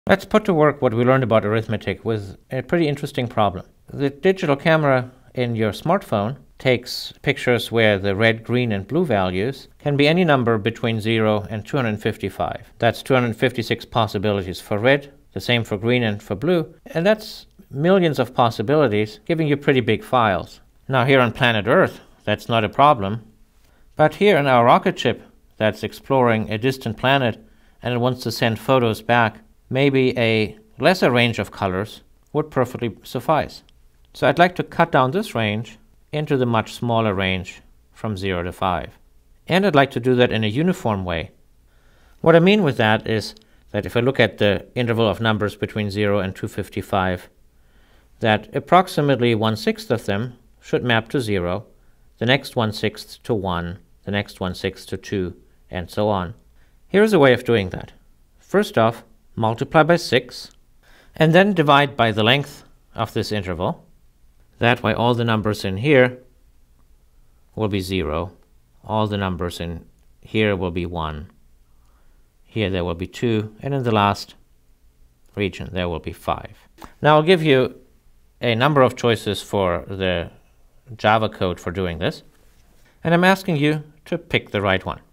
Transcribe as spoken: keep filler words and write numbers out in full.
Let's put to work what we learned about arithmetic with a pretty interesting problem. The digital camera in your smartphone takes pictures where the red, green, and blue values can be any number between zero and two hundred fifty-five. That's two hundred fifty-six possibilities for red, the same for green and for blue, and that's millions of possibilities, giving you pretty big files. Now here on planet Earth, that's not a problem, but here in our rocket ship that's exploring a distant planet and it wants to send photos back, maybe a lesser range of colors would perfectly suffice. So I'd like to cut down this range into the much smaller range from zero to five. And I'd like to do that in a uniform way. What I mean with that is that if I look at the interval of numbers between zero and two hundred fifty-five, that approximately one-sixth of them should map to zero, the next one-sixth to one, the next one-sixth to two, and so on. Here's a way of doing that. First off, multiply by six, and then divide by the length of this interval. That way all the numbers in here will be zero. All the numbers in here will be one. Here there will be two, and in the last region there will be five. Now I'll give you a number of choices for the Java code for doing this, and I'm asking you to pick the right one.